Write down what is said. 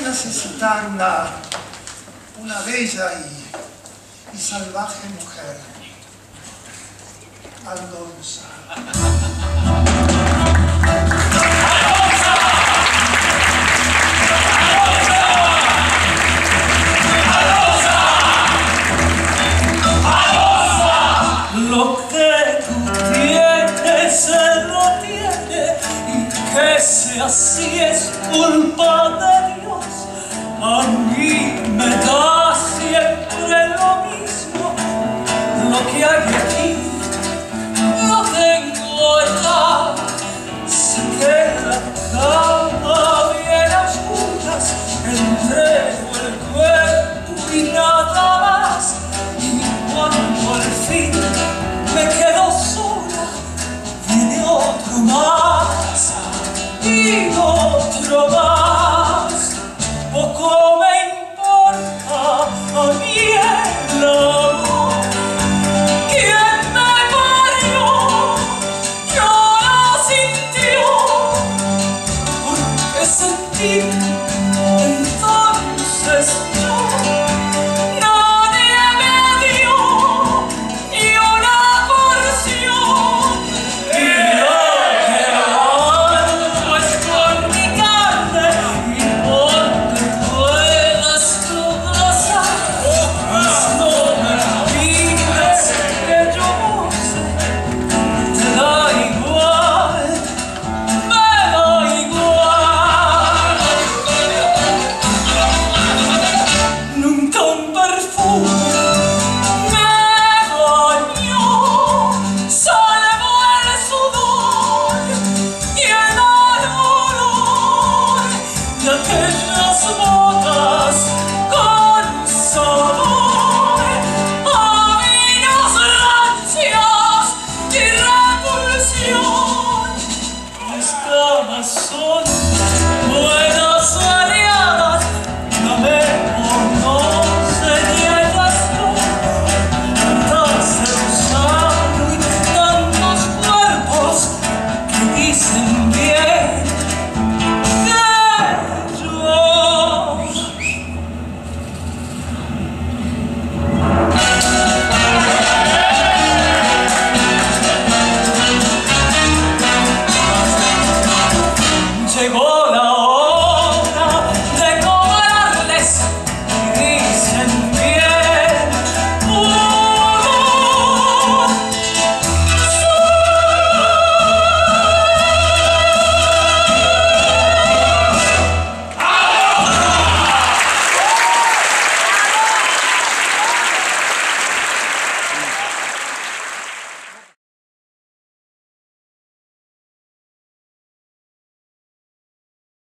necesitar una bella y salvaje mujer, Aldonza. Lo que tú tienes, él lo tiene, y que sea así es culpa de Dios. A mí me da siempre lo mismo, lo que hay aquí lo tengo allá. Se queda cama bien a oscuras, entrego el cuerpo y nada más. Y cuando al fin me quedo sola, viene otro más y otro más. Poco me importa a mí el amor. Quien me parió, yo lo sintió, porque sentí entonces yo. Aquellas botas con sabor a vinos rancios y repulsión. Mis damas son buenas aliadas, no me conocen y ellas no. Tantas se usan y tantos cuerpos que dicen bien. Llegó